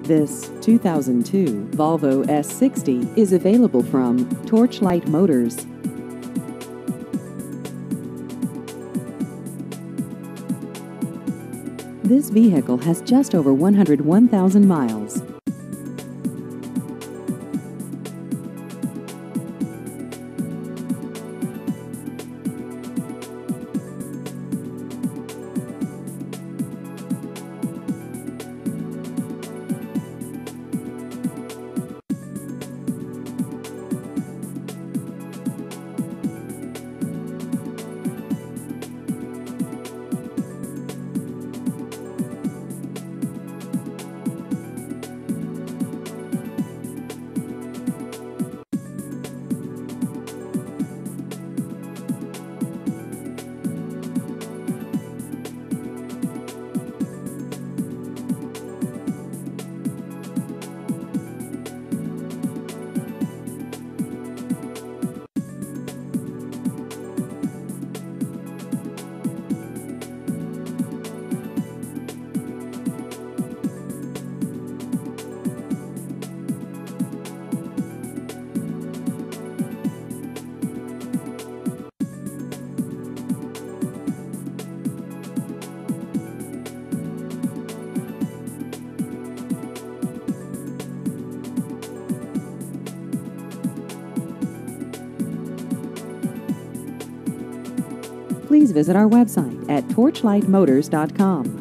This 2002 Volvo S60 is available from Torchlight Motors. This vehicle has just over 101,000 miles. Please visit our website at torchlightmotors.com.